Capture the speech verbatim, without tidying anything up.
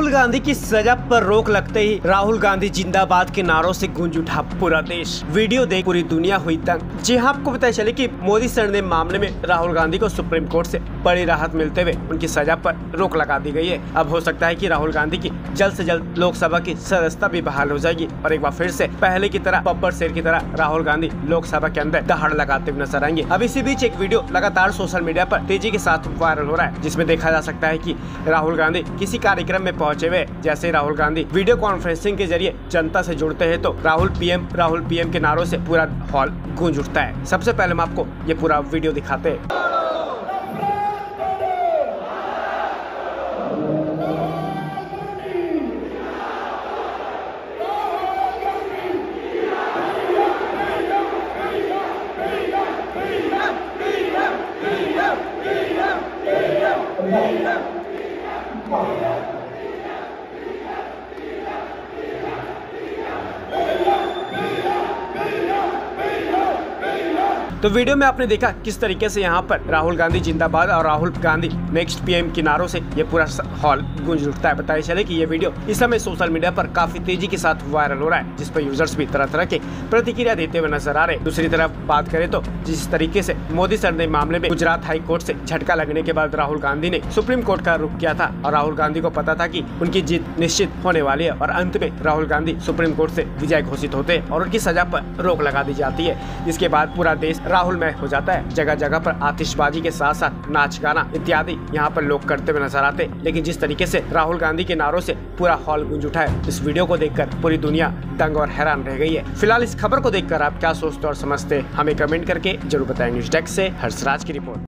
राहुल गांधी की सजा पर रोक लगते ही राहुल गांधी जिंदाबाद के नारों से गूंज उठा पूरा देश। वीडियो देख पूरी दुनिया हुई तंग। जी हाँ, आपको पता चले कि मोदी सरनेम मामले में राहुल गांधी को सुप्रीम कोर्ट से बड़ी राहत मिलते हुए उनकी सजा पर रोक लगा दी गई है। अब हो सकता है कि राहुल गांधी की जल्द से जल्द लोकसभा की सदस्यता भी बहाल हो जाएगी और एक बार फिर से पहले की तरह बब्बर शेर की तरह राहुल गांधी लोकसभा के अंदर दहाड़ लगाते हुए नजर आएंगे। अब इसी बीच एक वीडियो लगातार सोशल मीडिया पर तेजी के साथ वायरल हो रहा है, जिसमें देखा जा सकता है कि राहुल गांधी किसी कार्यक्रम में पहुंचे हुए। जैसे राहुल गांधी वीडियो कॉन्फ्रेंसिंग के जरिए जनता से जुड़ते हैं तो राहुल पीएम राहुल पीएम के नारों से पूरा हॉल गूंज उठता है। सबसे पहले हम आपको ये पूरा वीडियो दिखाते हैं। तो वीडियो में आपने देखा किस तरीके से यहाँ पर राहुल गांधी जिंदाबाद और राहुल गांधी नेक्स्ट पीएम के नारों से ये पूरा हॉल गूंज उठता है। बताया चले कि ये वीडियो इस समय सोशल मीडिया पर काफी तेजी के साथ वायरल हो रहा है, जिस पर यूजर्स भी तरह तरह के प्रतिक्रिया देते हुए नजर आ रहे हैं। दूसरी तरफ बात करें तो जिस तरीके से मोदी सरनेम मामले में गुजरात हाई कोर्ट से झटका लगने के बाद राहुल गांधी ने सुप्रीम कोर्ट का रुख किया था और राहुल गांधी को पता था कि उनकी जीत निश्चित होने वाली है और अंत में राहुल गांधी सुप्रीम कोर्ट से विजय घोषित होते हैं और उनकी सजा पर रोक लगा दी जाती है। जिसके बाद पूरा देश राहुलमय हो जाता है। जगह जगह पर आतिशबाजी के साथ साथ नाच गाना इत्यादि यहाँ पर लोग करते हुए नजर आते हैं। लेकिन जिस तरीके से राहुल गांधी के नारों से पूरा हॉल गूंज उठा है, इस वीडियो को देखकर पूरी दुनिया दंग और हैरान रह गई है। फिलहाल इस खबर को देखकर आप क्या सोचते और समझते हमें कमेंट करके जरूर बताएं। न्यूज़ डेस्क से हर्षराज की रिपोर्ट।